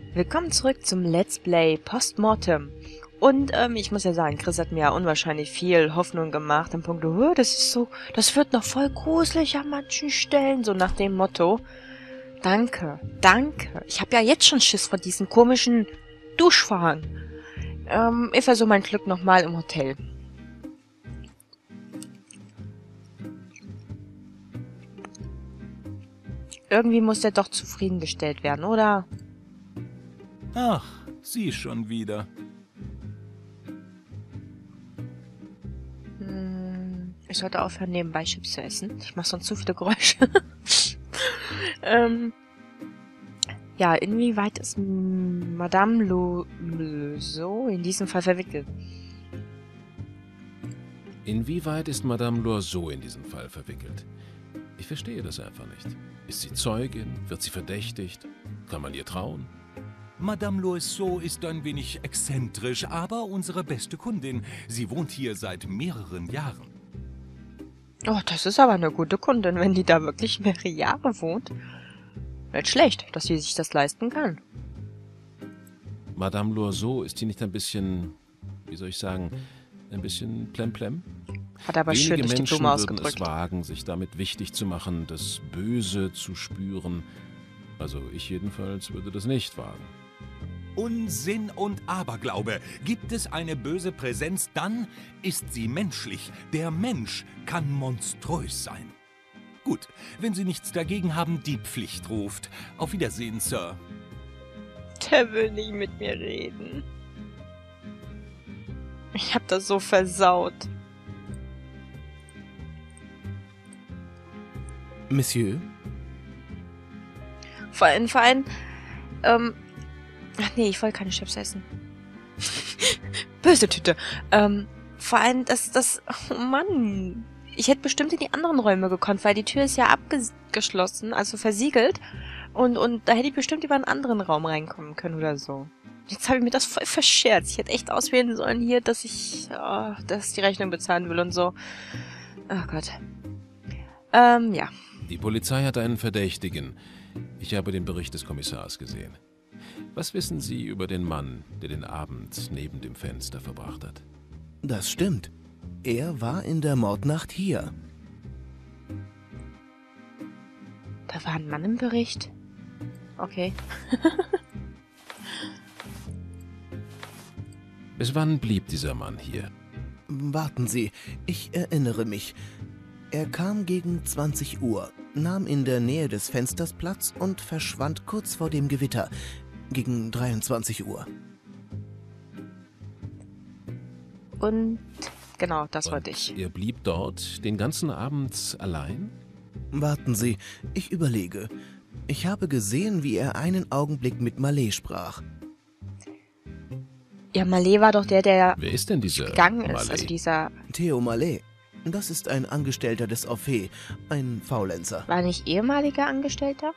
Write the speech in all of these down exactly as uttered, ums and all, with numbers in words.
Willkommen zurück zum Let's Play Postmortem. Und ähm, ich muss ja sagen, Chris hat mir ja unwahrscheinlich viel Hoffnung gemacht im Punkt, oh, das ist so, das wird noch voll gruselig an manchen Stellen, so nach dem Motto. Danke, danke. Ich habe ja jetzt schon Schiss vor diesen komischen Duschvorhang. Ähm, ich versuche mein Glück nochmal im Hotel. Irgendwie muss der doch zufriedengestellt werden, oder? Ach, Sie schon wieder. Hm, ich sollte aufhören, nebenbei Chips zu essen. Ich mache sonst zu viele Geräusche. ähm, ja, inwieweit ist Madame Loiseau in diesem Fall verwickelt? Inwieweit ist Madame Loiseau in diesem Fall verwickelt? Ich verstehe das einfach nicht. Ist sie Zeugin? Wird sie verdächtigt? Kann man ihr trauen? Madame Loiseau ist ein wenig exzentrisch, aber unsere beste Kundin. Sie wohnt hier seit mehreren Jahren. Oh, das ist aber eine gute Kundin, wenn die da wirklich mehrere Jahre wohnt. Nicht schlecht, dass sie sich das leisten kann. Madame Loiseau, ist die nicht ein bisschen, wie soll ich sagen, ein bisschen plemplem? Hat aber Wenige schön durch die Menschen Blume würden es ausgedrückt. wagen, sich damit wichtig zu machen, das Böse zu spüren. Also ich jedenfalls würde das nicht wagen. Unsinn und Aberglaube. Gibt es eine böse Präsenz, dann ist sie menschlich. Der Mensch kann monströs sein. Gut, wenn Sie nichts dagegen haben, die Pflicht ruft. Auf Wiedersehen, Sir. Der will nicht mit mir reden. Ich hab das so versaut. Monsieur? Vor allem, vor allem, ähm, ach nee, ich wollte keine Chips essen. Böse Tüte. Ähm, vor allem, das, das, oh Mann. Ich hätte bestimmt in die anderen Räume gekonnt, weil die Tür ist ja abgeschlossen, also versiegelt. Und, und da hätte ich bestimmt über einen anderen Raum reinkommen können oder so. Jetzt habe ich mir das voll verscherzt. Ich hätte echt auswählen sollen hier, dass ich, oh, dass ich die Rechnung bezahlen will und so. Oh Gott. Ähm, ja. Die Polizei hat einen Verdächtigen. Ich habe den Bericht des Kommissars gesehen. Was wissen Sie über den Mann, der den Abend neben dem Fenster verbracht hat? Das stimmt. Er war in der Mordnacht hier. Da war ein Mann im Bericht. Okay. Bis wann blieb dieser Mann hier? Warten Sie, ich erinnere mich. Er kam gegen zwanzig Uhr, nahm in der Nähe des Fensters Platz und verschwand kurz vor dem Gewitter, gegen dreiundzwanzig Uhr. Und genau, das Und wollte ich. er blieb dort den ganzen Abend allein? Warten Sie, ich überlege. Ich habe gesehen, wie er einen Augenblick mit Mallet sprach. Ja, Mallet war doch der, der Wer ist denn dieser gegangen ist. Mallet? Also dieser, Theo Mallet. Das ist ein Angestellter des Orphée, ein Faulenzer. war nicht ehemaliger Angestellter?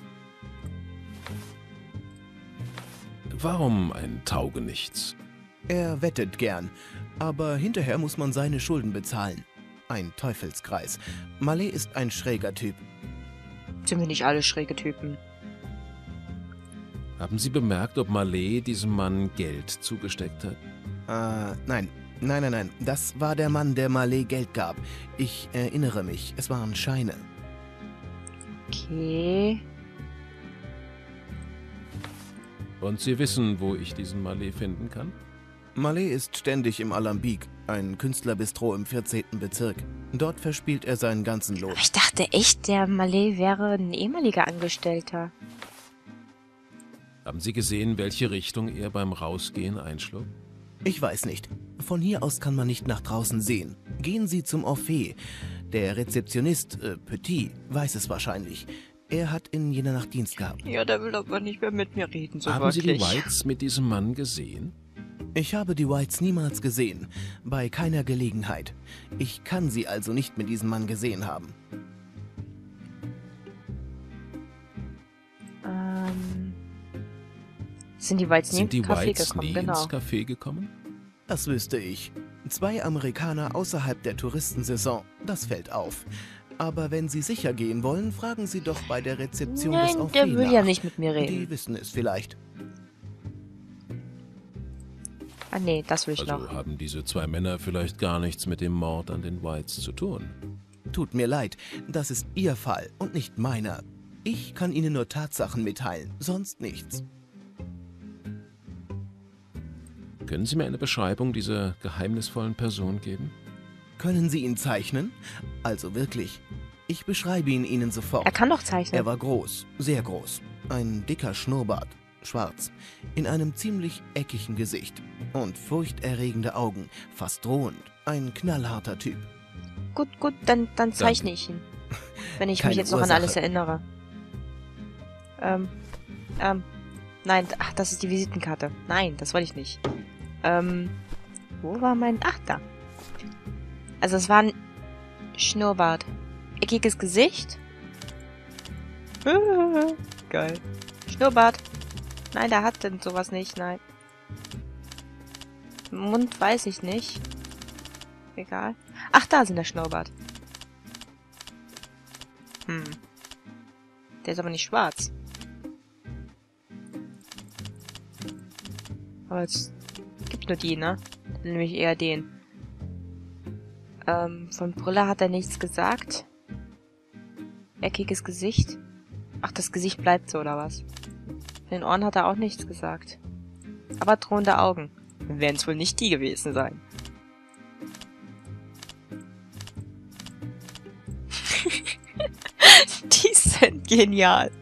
Warum ein Taugenichts? Er wettet gern, aber hinterher muss man seine Schulden bezahlen. Ein Teufelskreis. Mallet ist ein schräger Typ. Sind wir nicht alle schräge Typen? Haben Sie bemerkt, ob Mallet diesem Mann Geld zugesteckt hat? Äh, nein. Nein, nein, nein. Das war der Mann, der Mallet Geld gab. Ich erinnere mich. Es waren Scheine. Okay. Und Sie wissen, wo ich diesen Mallet finden kann? Mallet ist ständig im Alambic, ein Künstlerbistro im vierzehnten Bezirk. Dort verspielt er seinen ganzen Lohn. Aber ich dachte echt, der Mallet wäre ein ehemaliger Angestellter. Haben Sie gesehen, welche Richtung er beim Rausgehen einschlug? Ich weiß nicht. Von hier aus kann man nicht nach draußen sehen. Gehen Sie zum Orphée. Der Rezeptionist, äh, Petit, weiß es wahrscheinlich. Er hat in jener Nacht Dienst gehabt. Ja, der will aber nicht mehr mit mir reden, so Haben Sie wirklich. die Whites mit diesem Mann gesehen? Ich habe die Whites niemals gesehen. Bei keiner Gelegenheit. Ich kann sie also nicht mit diesem Mann gesehen haben. Ähm, sind die Whites nie Sind die ins Café Whites gekommen? nie Genau. ins Café gekommen? Das wüsste ich. Zwei Amerikaner außerhalb der Touristensaison. Das fällt auf. Aber wenn Sie sicher gehen wollen, fragen Sie doch bei der Rezeption des Nein, Orphée der will nach. ja nicht mit mir reden. Die wissen es vielleicht. Ah nee, das will ich Also noch. haben diese zwei Männer vielleicht gar nichts mit dem Mord an den Whites zu tun. Tut mir leid, das ist Ihr Fall und nicht meiner. Ich kann Ihnen nur Tatsachen mitteilen, sonst nichts. Können Sie mir eine Beschreibung dieser geheimnisvollen Person geben? Können Sie ihn zeichnen? Also wirklich. Ich beschreibe ihn Ihnen sofort. Er kann doch zeichnen. Er war groß, sehr groß. Ein dicker Schnurrbart, schwarz, in einem ziemlich eckigen Gesicht und furchterregende Augen, fast drohend. Ein knallharter Typ. Gut, gut, dann, dann zeichne ich ihn. Wenn ich mich Keine jetzt noch an Ursache. alles erinnere. Ähm, ähm, nein, ach, das ist die Visitenkarte. Nein, das wollte ich nicht. Ähm, wo war mein... Ach, da. Also es war ein Schnurrbart. Eckiges Gesicht. Geil. Schnurrbart. Nein, der hat denn sowas nicht, nein. Mund weiß ich nicht. Egal. Ach, da sind der Schnurrbart. Hm. Der ist aber nicht schwarz. Aber es gibt nur die, ne? Nämlich eher den. Ähm, von Brille hat er nichts gesagt. Eckiges Gesicht. Ach, das Gesicht bleibt so, oder was? Von den Ohren hat er auch nichts gesagt. Aber drohende Augen. Werden es wohl nicht die gewesen sein. Die sind genial.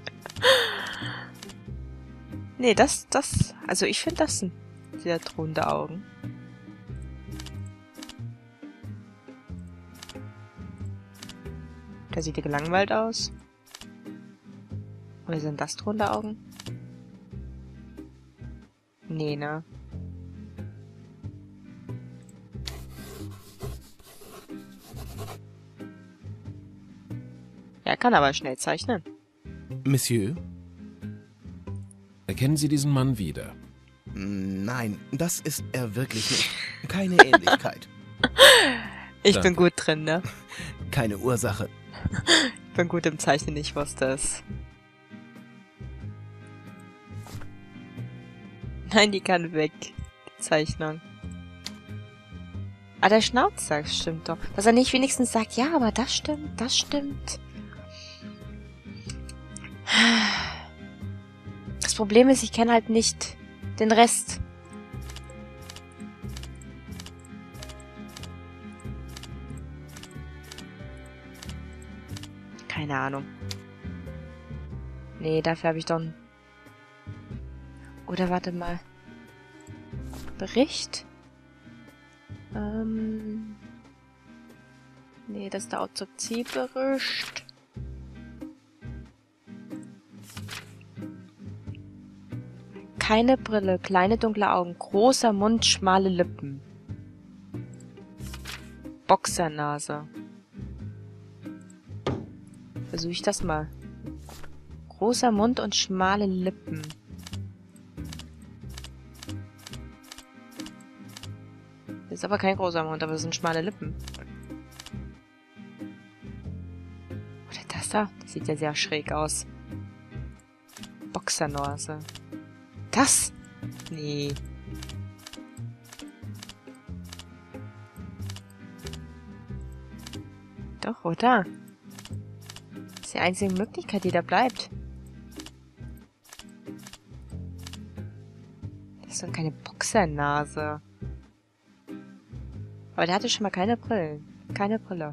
Nee, das, das, also ich finde, das sind sehr drohende Augen. Der sieht ja gelangweilt aus. Oder sind das drohende Augen? Nee, ne? Er kann aber schnell zeichnen. Monsieur? Erkennen Sie diesen Mann wieder? Nein, das ist er wirklich nicht. Keine Ähnlichkeit. Ich Danke. bin gut drin, ne? Keine Ursache. Ich bin gut im Zeichnen, ich wusste es. Nein, die kann weg. Die Zeichnung. Ah, der Schnauzer stimmt doch. Dass er nicht wenigstens sagt, ja, aber das stimmt, das stimmt. Das Problem ist, ich kenne halt nicht den Rest. Keine Ahnung. Nee, dafür habe ich doch ein... Oder warte mal. Bericht? Ähm... Nee, das ist der Autopsiebericht. Keine Brille, kleine dunkle Augen, großer Mund, schmale Lippen. Boxernase. Versuche ich das mal. Großer Mund und schmale Lippen. Das ist aber kein großer Mund, aber das sind schmale Lippen. Oder das da? Das sieht ja sehr schräg aus. Boxernase. Das? Nee. Doch, oder? Das ist die einzige Möglichkeit, die da bleibt. Das ist doch keine Boxernase. Aber der hatte schon mal keine Brillen. Keine Brille.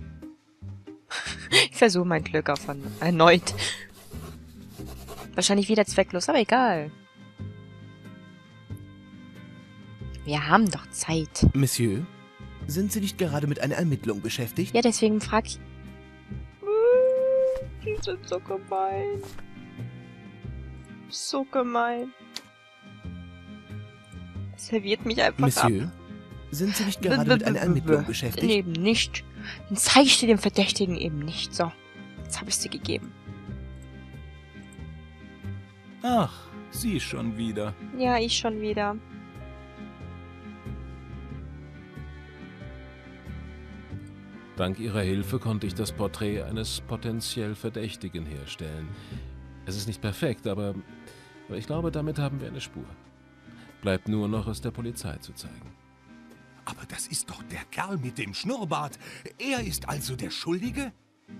Ich versuche mein Glück auf erneut. Wahrscheinlich wieder zwecklos, aber egal. Wir haben doch Zeit. Monsieur? Sind Sie nicht gerade mit einer Ermittlung beschäftigt? Ja, deswegen frag ich... Die sind so gemein. So gemein. Serviert mich einfach Monsieur? ab. Sind Sie nicht gerade mit einer Ermittlung beschäftigt? Eben nicht. Dann zeige ich dir den Verdächtigen eben nicht. So, jetzt habe ich sie gegeben. Ach, Sie schon wieder. Ja, ich schon wieder. Dank Ihrer Hilfe konnte ich das Porträt eines potenziell Verdächtigen herstellen. Es ist nicht perfekt, aber, aber ich glaube, damit haben wir eine Spur. Bleibt nur noch, es der Polizei zu zeigen. Aber das ist doch der Kerl mit dem Schnurrbart. Er ist also der Schuldige?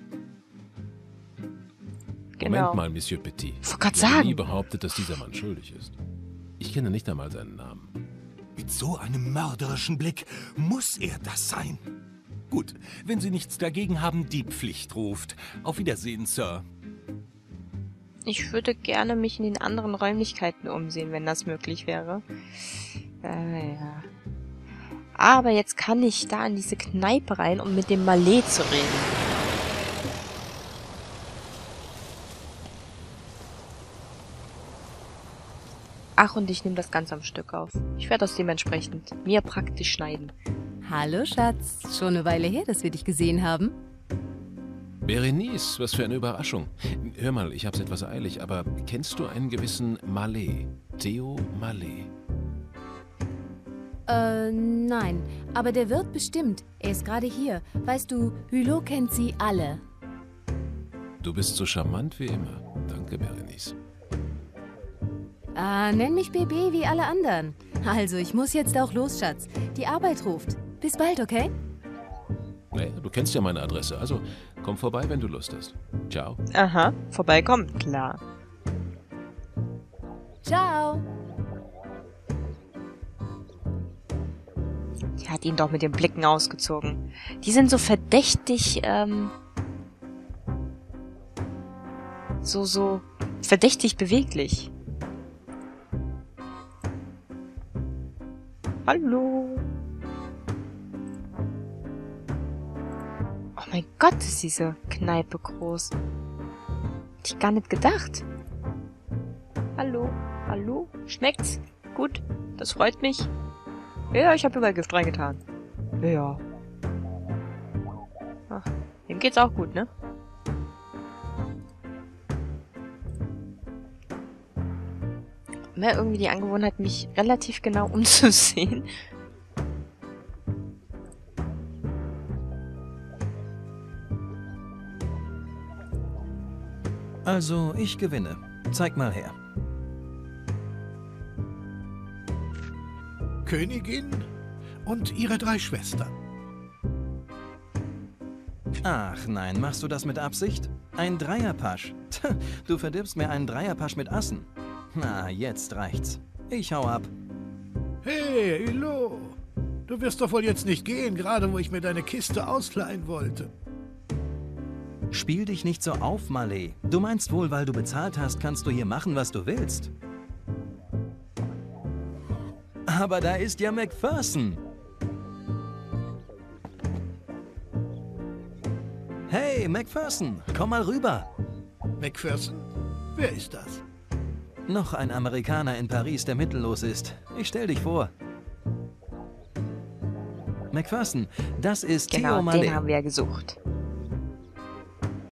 Genau. Moment mal, Monsieur Petit. Ich wollte gerade Ich habe sagen. nie behauptet, dass dieser Mann schuldig ist. Ich kenne nicht einmal seinen Namen. Mit so einem mörderischen Blick muss er das sein. Gut, wenn Sie nichts dagegen haben, die Pflicht ruft. Auf Wiedersehen, Sir. Ich würde gerne mich in den anderen Räumlichkeiten umsehen, wenn das möglich wäre. Äh, ja. Aber jetzt kann ich da in diese Kneipe rein, um mit dem Mallet zu reden. Ach, und ich nehme das Ganze am Stück auf. Ich werde das dementsprechend mir praktisch schneiden. Hallo, Schatz. Schon eine Weile her, dass wir dich gesehen haben. Berenice, was für eine Überraschung. Hör mal, ich hab's etwas eilig, aber kennst du einen gewissen Mallet? Theo Mallet? Äh, nein. Aber der wird bestimmt. Er ist gerade hier. Weißt du, Hulot kennt sie alle. Du bist so charmant wie immer. Danke, Berenice. Ah, nenn mich B B wie alle anderen. Also, ich muss jetzt auch los, Schatz. Die Arbeit ruft. Bis bald, okay? Naja, du kennst ja meine Adresse, also komm vorbei, wenn du Lust hast. Ciao. Aha, vorbeikommen, klar. Ciao. Die hat ihn doch mit den Blicken ausgezogen. Die sind so verdächtig, ähm... So, so... verdächtig beweglich. Hallo. Oh mein Gott, ist diese Kneipe groß. Hätte ich gar nicht gedacht. Hallo, hallo, schmeckt's? Gut, das freut mich. Ja, ich habe überall Gift reingetan. Ja. Ach, dem geht's auch gut, ne? Mehr irgendwie die Angewohnheit, mich relativ genau umzusehen. Also, ich gewinne. Zeig mal her. Königin und ihre drei Schwestern. Ach nein, machst du das mit Absicht? Ein Dreierpasch. Tch, du verdirbst mir einen Dreierpasch mit Assen. Na, jetzt reicht's. Ich hau ab. Hey, Hulot. Du wirst doch wohl jetzt nicht gehen, gerade wo ich mir deine Kiste ausleihen wollte. Spiel dich nicht so auf, Mallet. Du meinst wohl, weil du bezahlt hast, kannst du hier machen, was du willst. Aber da ist ja Macpherson. Hey, Macpherson, komm mal rüber. Macpherson? Wer ist das? Noch ein Amerikaner in Paris, der mittellos ist. Ich stell dich vor. Macpherson, das ist Genau, Theo Mallet. den haben wir ja gesucht.